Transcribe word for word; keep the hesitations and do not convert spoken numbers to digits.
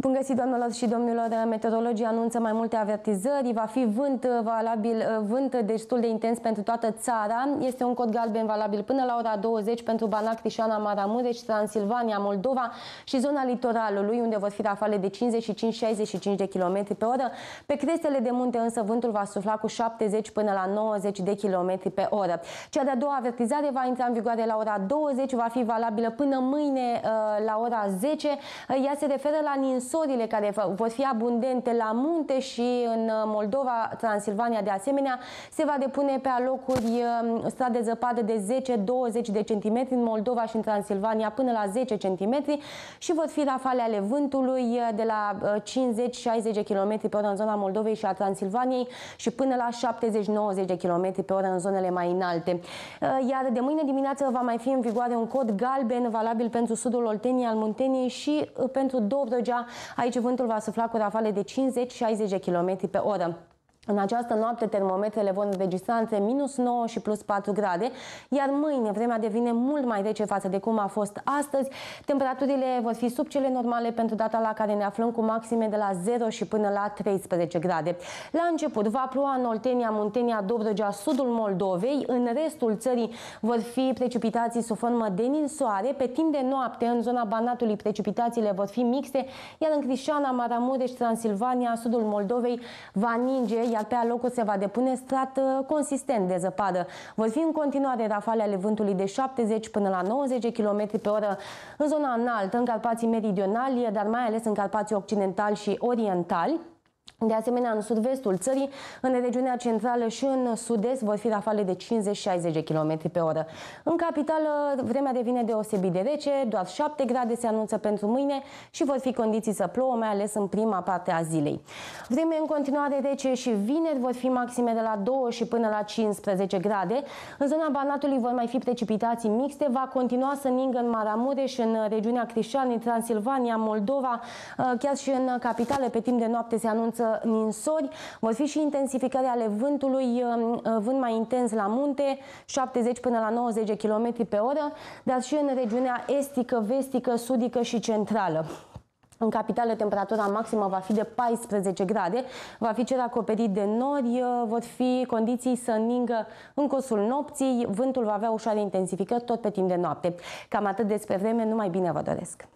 Bun găsit, doamnelor și domnilor! Meteorologii anunță mai multe avertizări. Va fi vânt valabil, vânt destul de intens pentru toată țara. Este un cod galben valabil până la ora douăzeci pentru Banat, Crișana, Maramureș, Transilvania, Moldova și zona litoralului, unde vor fi rafale de cincizeci și cinci - șaizeci și cinci de kilometri pe oră. Pe crestele de munte însă vântul va sufla cu șaptezeci până la nouăzeci de kilometri pe oră. Cea de-a doua avertizare va intra în vigoare la ora douăzeci, va fi valabilă până mâine la ora zece. Ea se referă la ninsorile care vor fi abundente la munte și în Moldova, Transilvania de asemenea. Se va depune pe alocuri strat de zăpadă de zece - douăzeci de centimetri în Moldova și în Transilvania până la zece centimetri și vor fi rafale ale vântului de la cincizeci - șaizeci de kilometri pe oră în zona Moldovei și a Transilvaniei și până la șaptezeci - nouăzeci de kilometri pe oră în zonele mai înalte. Iar de mâine dimineață va mai fi în vigoare un cod galben valabil pentru sudul Olteniei, al Munteniei și pentru Dobrogea. Aici vântul va sufla cu rafale de cincizeci - șaizeci de kilometri pe oră. În această noapte termometrele vor înregistra între minus nouă și plus patru grade, iar mâine vremea devine mult mai rece față de cum a fost astăzi. Temperaturile vor fi sub cele normale pentru data la care ne aflăm, cu maxime de la zero și până la treisprezece grade. La început va ploua în Oltenia, Muntenia, Dobrogea, sudul Moldovei. În restul țării vor fi precipitații sub formă de ninsoare. Pe timp de noapte, în zona Banatului, precipitațiile vor fi mixte, iar în Crișana, Maramureș, Transilvania, sudul Moldovei va ninge, iar pe alocuri se va depune strat consistent de zăpadă. Vor fi în continuare rafale ale vântului de șaptezeci până la nouăzeci de kilometri pe oră în zona înaltă, în Carpații meridionali, dar mai ales în Carpații occidentali și orientali. De asemenea, în sud-vestul țării, în regiunea centrală și în sud-est vor fi rafale de cincizeci - șaizeci de kilometri pe oră. În capitală, vremea devine deosebit de rece, doar șapte grade se anunță pentru mâine și vor fi condiții să plouă, mai ales în prima parte a zilei. Vreme în continuare rece și vineri vor fi maxime de la două și până la cincisprezece grade. În zona Banatului vor mai fi precipitații mixte, va continua să ningă în Maramureș, în regiunea Crișanei, Transilvania, Moldova, chiar și în capitală pe timp de noapte se anunță ninsori. Vor fi și intensificări ale vântului, vânt mai intens la munte, șaptezeci până la nouăzeci de kilometri pe oră, dar și în regiunea estică, vestică, sudică și centrală. În capitală, temperatura maximă va fi de paisprezece grade, va fi cer acoperit de nori, vor fi condiții să ningă în cursul nopții, vântul va avea ușoare intensificări tot pe timp de noapte. Cam atât despre vreme, numai bine vă doresc!